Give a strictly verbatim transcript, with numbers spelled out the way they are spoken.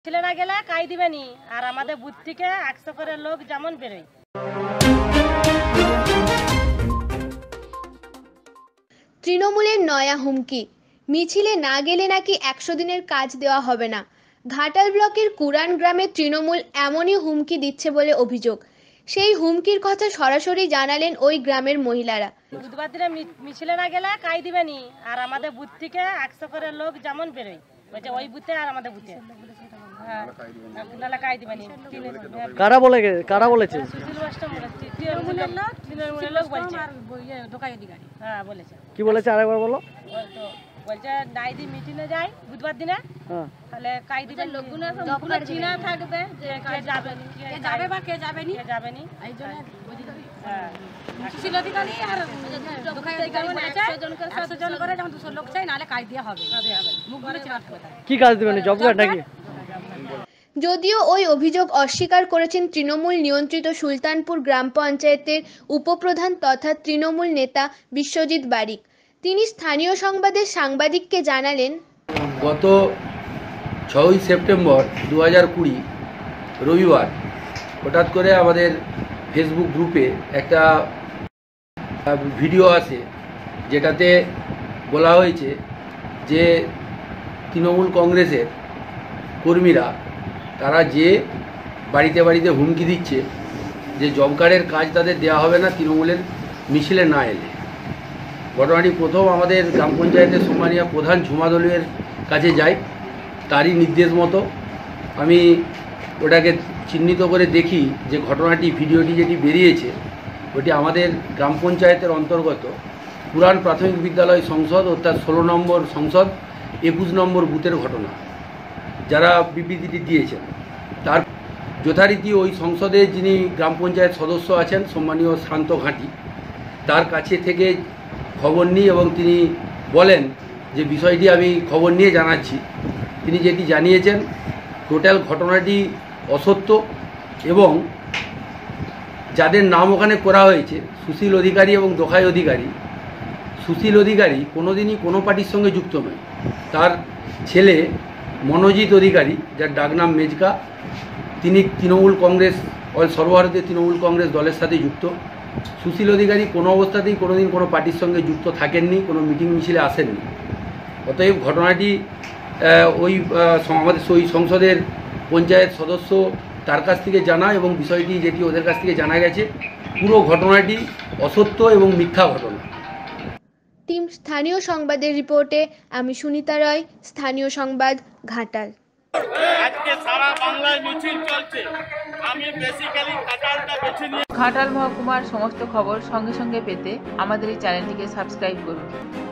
ছেলে না গেলে কাই দিবেনি আর আমাদের বুথ থেকে একশো করে লোক যেমন বেরোয়। তৃণমূলের নয়া হুমকি, মিছিলে না গেলে নাকি একশো দিনের কাজ দেওয়া হবে না। ঘাটাল ব্লকের কুরান গ্রামে তৃণমূল এমনই হুমকি দিচ্ছে বলে অভিযোগ। সেই হুমকির কথা সরাসরি জানালেন ওই গ্রামের মহিলারা। বুধবার দিনে মিছিলে না গেলে কাই দিবেনি আর আমাদের বুথ থেকে একশো করে লোক যেমন বেরোয়, বলছে ওই বুথে আর আমাদের বুথে কারা বলে কারা বলেছে? হ্যাঁ বলেছে। কি বলেছে আরেকবার বলো। বলছে নাইদি মিটিংয়ে যাই বুধবার দিনে, তাহলে কাই দিবেন লোকগুলো লোকগুলো চিনা থাকবে যে কে যাবে কে যাবে বা কে যাবে নি যাবে নি এই জন্য হ্যাঁ সুশীল অধিকারী আর দোকাই অধিকারী বলেছে একশো জন করে যখন দুশো লোক চাই নালে কাই দেওয়া হবে হবে মুখগুলো চিনা থাকবে। কি কাজ দিবেন? জব কার্ড নাকি? যদিও ওই অভিযোগ অস্বীকার করেছেন তৃণমূল নিয়ন্ত্রিত সুলতানপুর গ্রাম পঞ্চায়েতের উপপ্রধান তথা তৃণমূল নেতা বিশ্বজিৎ বারিক। তিনি স্থানীয় সংবাদের সাংবাদিককে জানালেন, গত ছয়ই সেপ্টেম্বর দু হাজার কুড়ি রবিবার হঠাৎ করে আমাদের ফেসবুক গ্রুপে একটা ভিডিও আসে, যেটাতে বলা হয়েছে যে তৃণমূল কংগ্রেসের কর্মীরা তারা যে বাড়িতে বাড়িতে হুমকি দিচ্ছে যে জব কার্ডের কাজ তাদের দেওয়া হবে না তৃণমূলের মিছিলে না এলে। ঘটনাটি প্রথম আমাদের গ্রাম পঞ্চায়েতের সম্মানীয় প্রধান ঝুমাদলের কাছে যাই। তারই নির্দেশ মতো আমি ওটাকে চিহ্নিত করে দেখি যে ঘটনাটি ভিডিওটি যেটি বেরিয়েছে ওটি আমাদের গ্রাম পঞ্চায়েতের অন্তর্গত পুরান প্রাথমিক বিদ্যালয় সংসদ অর্থাৎ ষোলো নম্বর সংসদ একুশ নম্বর বুথের ঘটনা। যারা বিবৃতিটি দিয়েছেন তার যথারীতি ওই সংসদে যিনি গ্রাম পঞ্চায়েত সদস্য আছেন সম্মানীয় শান্ত ঘাঁটি, তার কাছে থেকে খবর নিই এবং তিনি বলেন যে বিষয়টি আমি খবর নিয়ে জানাচ্ছি। তিনি যেটি জানিয়েছেন টোটাল ঘটনাটি অসত্য এবং যাদের নাম ওখানে করা হয়েছে সুশীল অধিকারী এবং দোকাই অধিকারী, সুশীল অধিকারী কোনোদিনই কোনো পার্টির সঙ্গে যুক্ত নয়। তার ছেলে মনোজিৎ অধিকারী, যার ডাকনাম মেজকা, তিনি তৃণমূল কংগ্রেস সর্বভারতীয় তৃণমূল কংগ্রেস দলের সাথে যুক্ত। সুশীল অধিকারী কোনো অবস্থাতেই কোনোদিন কোনো পার্টির সঙ্গে যুক্ত থাকেননি, কোনো মিটিং মিছিলে আসেননি। অতএব ঘটনাটি ওই আমাদের ওই সংসদের পঞ্চায়েত সদস্য তার কাছ থেকে জানা এবং বিষয়টি যেটি ওদের কাছ থেকে জানা গেছে পুরো ঘটনাটি অসত্য এবং মিথ্যা ঘটনা। টিম স্থানীয় সংবাদের রিপোর্টে আমি সুনিতা রয়, স্থানীয় সংবাদ, ঘাটাল। আজকে সারা বাংলায় মিছিল চলছে, আমি বেসিক্যালি ঘাটালটা বেছে নিয়ে ঘাটাল মহকুমার সমস্ত খবর সঙ্গে সঙ্গে পেতে আমাদের এই চ্যানেলটিকে সাবস্ক্রাইব করুন।